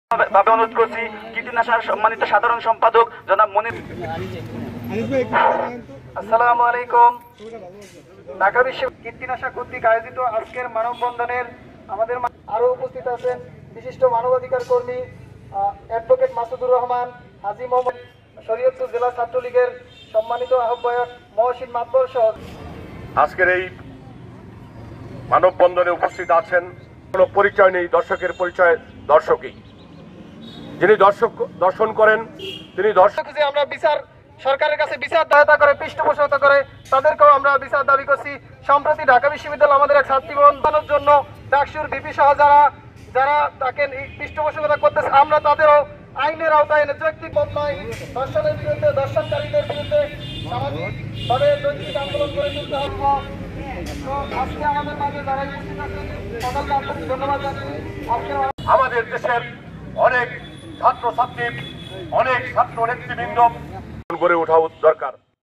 ভাবে অনুরোধ করছি কীর্তিনাশার সম্মানিত সাধারণ সম্পাদক জনাব মনির। আসসালামু আলাইকুম। ঢাকা বিশ্ব কীর্তিনাশা কর্তৃক আয়োজিত আজকের মানববন্ধনের আমাদের আরো উপস্থিত আছেন বিশিষ্ট মানবাধিকার কর্মী অ্যাডভোকেট মাসুদুর রহমান, হাজী মোহাম্মদ, শরীয়তপুর জেলা ছাত্রলীগের সম্মানিত আহ্বায়ক মহসিন মাতবর সহ আজকের এই মানববন্ধনে উপস্থিত আছেন। কোনো পরিচয় নেই, দর্শকের পরিচয় দর্শকই। যিনি দর্শন করেন তিনি দর্শক। আমরা বিচার সরকারের কাছে বিচার সহায়তা করে পৃষ্ঠপোষকতা করে তাদেরকেও আমরা বিচার দাবি করছি। সম্প্রতি ঢাকা বিশ্ববিদ্যালয় আমাদের এক ছাত্রী বন্ধনের জন্য ডাকসুর ভিপি সহ যারা তাকে পৃষ্ঠপোষকতা করতেছে, আমরা তাদেরও আইনের আওতায় এনে যৌক্তিক বদলায় দর্শনের বিরুদ্ধে, দর্শনকারীদের বিরুদ্ধে সামাজিকভাবে যৌক্তিক আন্দোলন করে তুলতে হবে। তো আজকে আমাদের মাঝে যারা উপস্থিত আছেন সকলকে আন্তরিক ধন্যবাদ জানাই। আমাদের দেশের অনেক ছাত্রছাত্রী, অনেক ছাত্র নেতৃবৃন্দ গড়ে ওঠা দরকার।